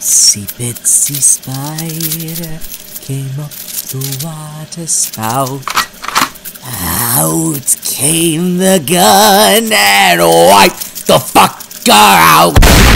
Itsy Bitsy spider came up the water spout. Out came the gun and wiped the fucker out.